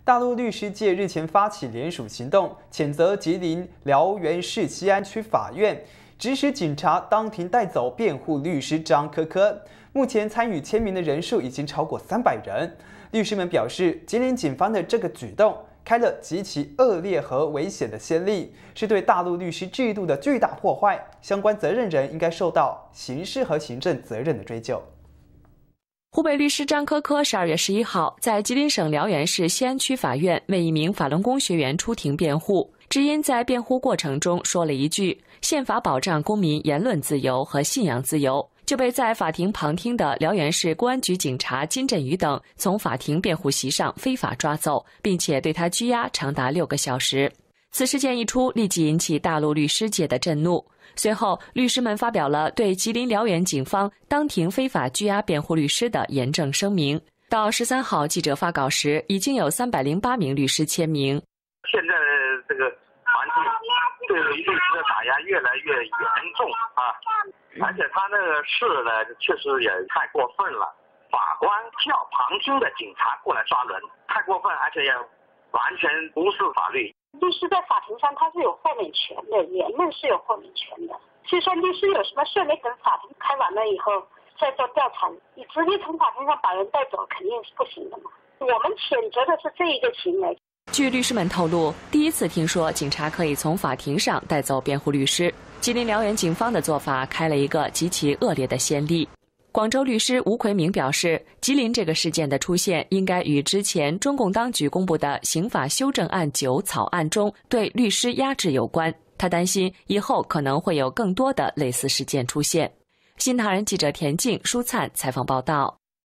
大陆律师界日前发起联署行动，谴责吉林辽源市西安区法院指使警察当庭带走辩护律师张科科。目前参与签名的人数已经超过300人。律师们表示，吉林警方的这个举动开了极其恶劣和危险的先例，是对大陆律师制度的巨大破坏，相关责任人应该受到刑事和行政责任的追究。 湖北律师张科科12月11号在吉林省辽源市西安区法院为一名法轮功学员出庭辩护，只因在辩护过程中说了一句“宪法保障公民言论自由和信仰自由”，就被在法庭旁听的辽源市公安局警察金振宇等从法庭辩护席上非法抓走，并且对他拘押长达6个小时。此事件一出，立即引起大陆律师界的震怒。随后，律师们发表了对吉林辽源警方当庭非法拘押辩护律师的严正声明。到13号记者发稿时，已经有308名律师签名。 现在这个环境对律师的打压越来越严重啊，而且他那个事呢，确实也太过分了。法官叫旁听的警察过来抓人，太过分，而且也完全无视法律。 律师在法庭上他是有豁免权的，言论是有豁免权的。就说律师有什么事没等法庭开完了以后再做调查，你直接从法庭上把人带走肯定是不行的嘛。我们谴责的是这一个行为。 据律师们透露，第一次听说警察可以从法庭上带走辩护律师，吉林辽源警方的做法开了一个极其恶劣的先例。广州律师吴奎明表示，吉林这个事件的出现应该与之前中共当局公布的刑法修正案9草案中对律师压制有关。他担心以后可能会有更多的类似事件出现。新唐人记者田静、舒灿采访报道。